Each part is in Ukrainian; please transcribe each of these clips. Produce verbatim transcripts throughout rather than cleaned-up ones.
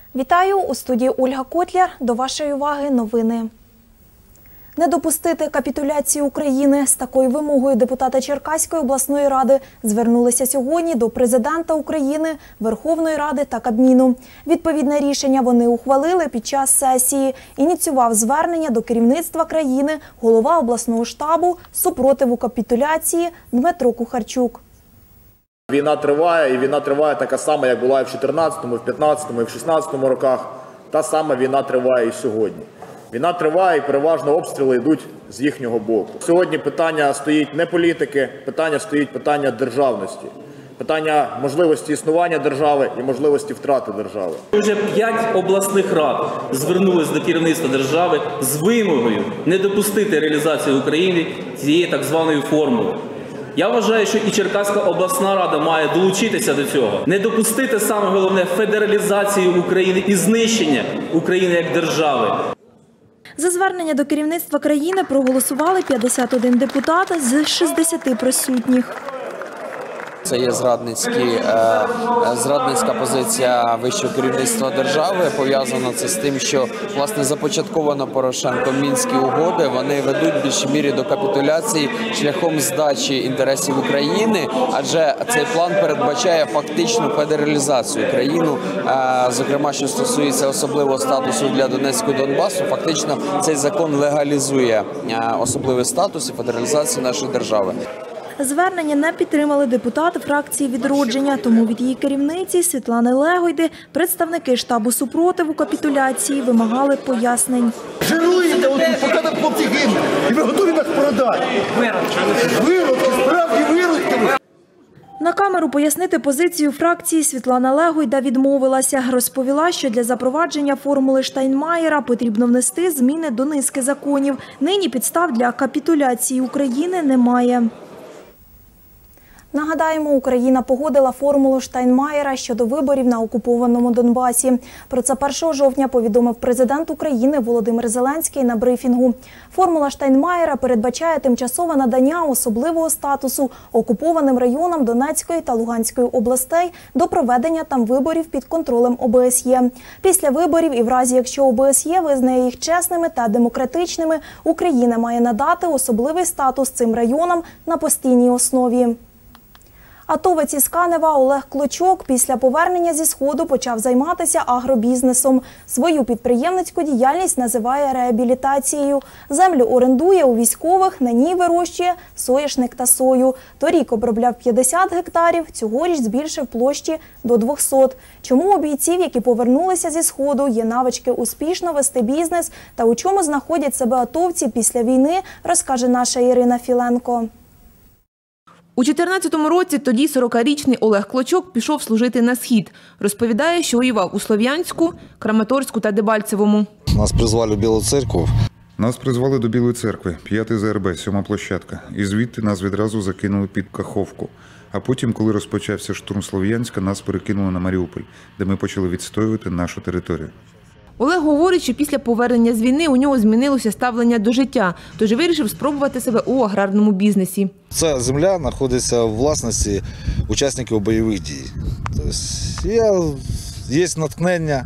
Вітаю! У студії Ольга Котляр. До вашої уваги новини. Не допустити капітуляції України. З такою вимогою депутати Черкаської обласної ради звернулися сьогодні до Президента України, Верховної Ради та Кабміну. Відповідне рішення вони ухвалили під час сесії. Ініціював звернення до керівництва країни голова обласного штабу супротиву капітуляції Дмитро Кухарчук. Війна триває, і війна триває така сама, як була і в чотирнадцятому, і в п'ятнадцятому, і в шістнадцятому роках. Та сама війна триває і сьогодні. Війна триває, і переважно обстріли йдуть з їхнього боку. Сьогодні питання стоїть не політики, питання стоїть питання державності. Питання можливості існування держави і можливості втрати держави. Уже п'ять обласних рад звернулись до керівництва держави з вимогою не допустити реалізацію України цієї так званої формули. Я вважаю, що і Черкаська обласна рада має долучитися до цього. Не допустити, саме головне, федералізацію України і знищення України як держави. За звернення до керівництва країни проголосували п'ятдесят один депутат з шістдесяти присутніх. Це є зрадницькі, е, зрадницька позиція вищого керівництва держави. Пов'язано це з тим, що, власне, започатковано Порошенком Мінські угоди, вони ведуть в більшій мірі до капітуляції шляхом здачі інтересів України, адже цей план передбачає фактичну федералізацію країни, е, зокрема, що стосується особливого статусу для Донецького і Донбасу, фактично цей закон легалізує е, особливий статус і федералізацію нашої держави. Звернення не підтримали депутати фракції «Відродження», тому від її керівниці Світлани Легойди представники штабу супротиву капітуляції вимагали пояснень. Жируєте отут, поки там хлопці гинуть, і ви готові нас продати. Виродки, справді виродки. На камеру пояснити позицію фракції Світлана Легойда відмовилася. Розповіла, що для запровадження формули Штайнмаєра потрібно внести зміни до низки законів. Нині підстав для капітуляції України немає. Нагадаємо, Україна погодила формулу Штайнмаєра щодо виборів на окупованому Донбасі. Про це першого жовтня повідомив президент України Володимир Зеленський на брифінгу. Формула Штайнмаєра передбачає тимчасове надання особливого статусу окупованим районам Донецької та Луганської областей до проведення там виборів під контролем О Б С Є. Після виборів і в разі, якщо О Б С Є визнає їх чесними та демократичними, Україна має надати особливий статус цим районам на постійній основі. Атовець із Канева Олег Клочок після повернення зі Сходу почав займатися агробізнесом. Свою підприємницьку діяльність називає реабілітацією. Землю орендує у військових, на ній вирощує соняшник та сою. Торік обробляв п'ятдесят гектарів, цьогоріч збільшив площі до двохсот. Чому у бійців, які повернулися зі Сходу, є навички успішно вести бізнес та у чому знаходять себе атовці після війни, розкаже наша Ірина Філенко. У дві тисячі чотирнадцятому році тоді сорокарічний Олег Клочок пішов служити на Схід. Розповідає, що воював у Слов'янську, Краматорську та Дебальцевому. Нас призвали в Білу церкву. Нас призвали до Білої церкви, п'ятий З Р Б, сьома площадка. І звідти нас відразу закинули під Каховку. А потім, коли розпочався штурм Слов'янська, нас перекинули на Маріуполь, де ми почали відстоювати нашу територію. Олег говорить, що після повернення з війни у нього змінилося ставлення до життя, тож вирішив спробувати себе у аграрному бізнесі. Ця земля знаходиться у власності учасників бойових дій. Тобто я, є натхнення,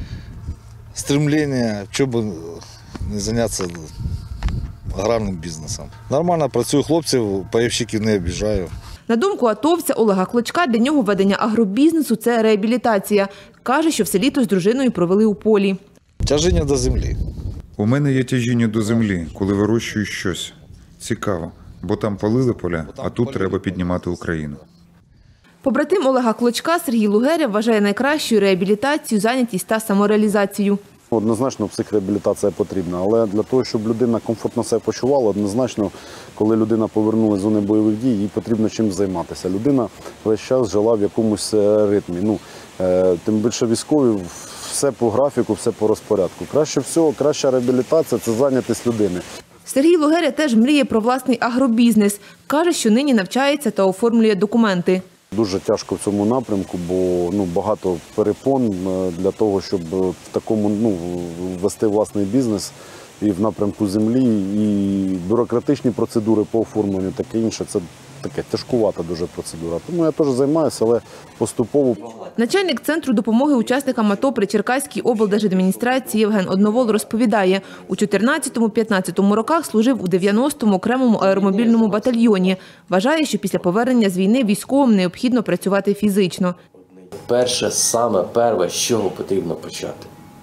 стремлення, щоб не зайнятися аграрним бізнесом. Нормально працюю, хлопців, пайовщиків не обіжаю. На думку атовця Олега Клочка, для нього ведення агробізнесу – це реабілітація. Каже, що все літо з дружиною провели у полі. Тяжіння до землі. У мене є тяжіння до землі, коли вирощую щось. Цікаво, бо там палили поля, а тут треба піднімати Україну. Побратим Олега Клочка Сергій Лугеря вважає найкращою реабілітацію, зайнятість та самореалізацію. Однозначно психреабілітація потрібна, але для того, щоб людина комфортно себе почувала, однозначно, коли людина повернулася з зони бойових дій, їй потрібно чимось займатися. Людина весь час жила в якомусь ритмі. Ну, тим більше військові, все по графіку, все по розпорядку. Краще всього, краща реабілітація – це зайнятість людини. Сергій Лугеря теж мріє про власний агробізнес. Каже, що нині навчається та оформлює документи. Дуже тяжко в цьому напрямку, бо ну, багато перепон для того, щоб в такому ну, вести власний бізнес і в напрямку землі, і бюрократичні процедури по оформленню, таке інше. Це таке тяжкувата дуже процедура. Тому я теж займаюся, але поступово. Начальник Центру допомоги учасникам АТО при Черкаській облдержадміністрації Євген Одновол розповідає, у чотирнадцятому-п'ятнадцятому роках служив у дев'яностому окремому аеромобільному батальйоні. Вважає, що після повернення з війни військовим необхідно працювати фізично. Перше, саме перше, з чого потрібно почати.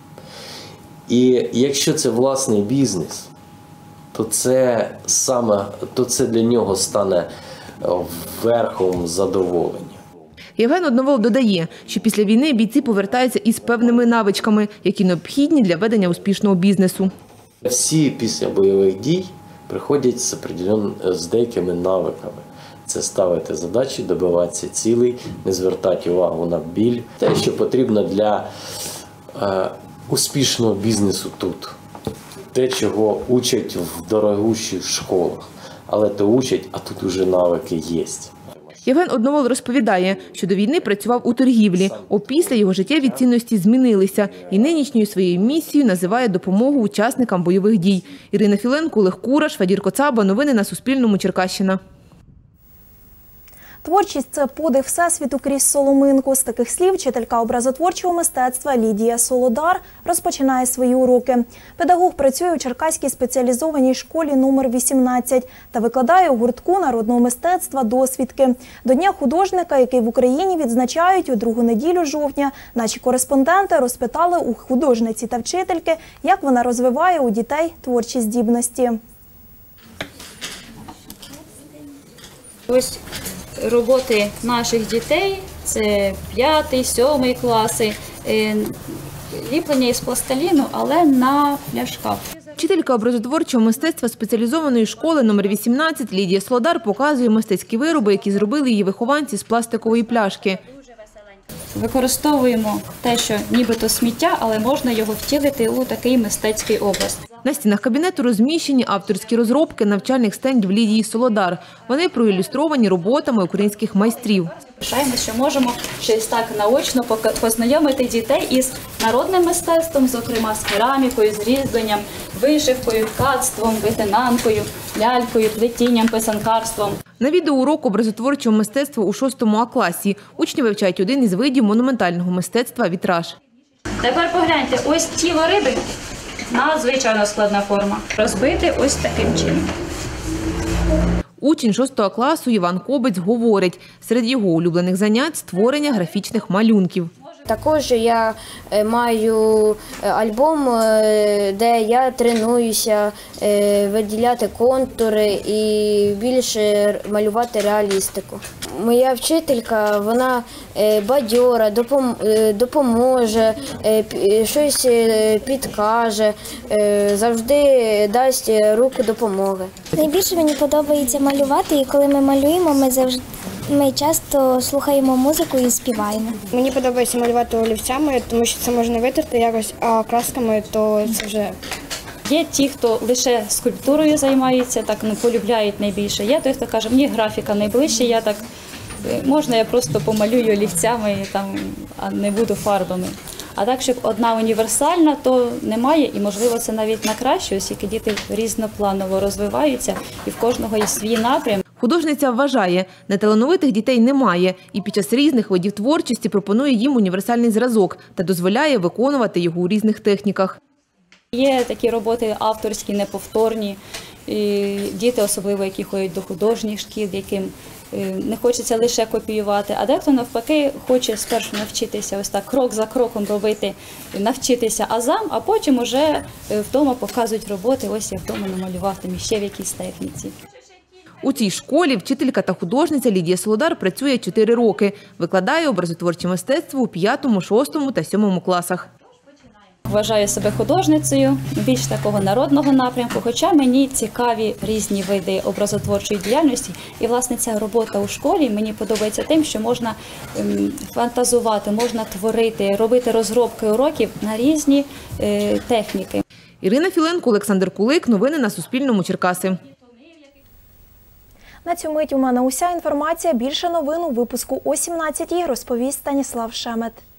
І якщо це власний бізнес, то це саме, то це для нього стане верхом задоволення. Євген Одновол додає, що після війни бійці повертаються із певними навичками, які необхідні для ведення успішного бізнесу. Всі після бойових дій приходять з, з деякими навиками. Це ставити задачі, добиватися цілей, не звертати увагу на біль. Те, що потрібно для е, успішного бізнесу тут. Те, чого учать в дорогущих школах. Але то учать, а тут уже навики є. Євген Одновол розповідає, що до війни працював у торгівлі. Опісля його життєві цінності змінилися. І нинішньою своєю місією називає допомогу учасникам бойових дій. Ірина Філенко, Олег Кураш, Федір Коцаба. Новини на Суспільному. Черкащина. Творчість – це подих всесвіту крізь соломинку. З таких слів вчителька образотворчого мистецтва Лідія Солодар розпочинає свої уроки. Педагог працює у Черкаській спеціалізованій школі номер вісімнадцять та викладає у гуртку народного мистецтва «Досвідки». До Дня художника, який в Україні відзначають у другу неділю жовтня, наші кореспонденти розпитали у художниці та вчительки, як вона розвиває у дітей творчі здібності. Ось роботи наших дітей – це п'ятий, сьомий класи, ліплення із пластиліну, але на пляшках. Вчителька образотворчого мистецтва спеціалізованої школи номер вісімнадцять Лідія Солодар показує мистецькі вироби, які зробили її вихованці з пластикової пляшки. Використовуємо те, що нібито сміття, але можна його втілити у такий мистецький образ. На стінах кабінету розміщені авторські розробки навчальних стендів Лідії Солодар. Вони проілюстровані роботами українських майстрів. Вважаємо, що можемо щось так наочно познайомити дітей із народним мистецтвом, зокрема з керамікою, з різьбленням, вишивкою, ткацтвом, витинанкою, лялькою, плетінням, писанкарством. На відеоурок образотворчого мистецтва у шостому А класі учні вивчають один із видів монументального мистецтва – вітраж. Тепер погляньте, ось тіло риби – надзвичайно складна форма. Розбити ось таким чином. Учень шостого класу Іван Кобець говорить, серед його улюблених занять – створення графічних малюнків. Також я маю альбом, де я тренуюся виділяти контури і більше малювати реалістику. Моя вчителька, вона бадьора, допоможе, щось підкаже, завжди дасть руку допомоги. Найбільше мені подобається малювати, і коли ми малюємо, ми завжди Ми часто слухаємо музику і співаємо. Мені подобається малювати олівцями, тому що це можна витерти якось, а красками то це вже... Є ті, хто лише скульптурою займається, так ну, полюбляють найбільше. Є той, хто каже, мені графіка найближче, я так, можна я просто помалюю олівцями, там, а не буду фарбами. А так, щоб одна універсальна, то немає, і, можливо, це навіть на краще, оскільки діти різнопланово розвиваються, і в кожного є свій напрям. Художниця вважає, неталановитих дітей немає і під час різних видів творчості пропонує їм універсальний зразок та дозволяє виконувати його у різних техніках. Є такі роботи авторські, неповторні, і діти, особливо які ходять до художніх шкіл, яким не хочеться лише копіювати, а дехто навпаки хоче спершу навчитися ось так крок за кроком робити, навчитися азам, а потім уже вдома показують роботи, ось як вдома намалювати ще в якійсь техніці. У цій школі вчителька та художниця Лідія Солодар працює чотири роки. Викладає образотворче мистецтво у п'ятому, шостому та сьомому класах. Вважаю себе художницею, більш такого народного напрямку, хоча мені цікаві різні види образотворчої діяльності. І, власне, ця робота у школі мені подобається тим, що можна фантазувати, можна творити, робити розробки уроків на різні е, техніки. Ірина Філенко, Олександр Кулик. Новини на Суспільному. Черкаси. На цю мить у мене уся інформація. Більше новин у випуску о сімнадцятій розповість Станіслав Шемет.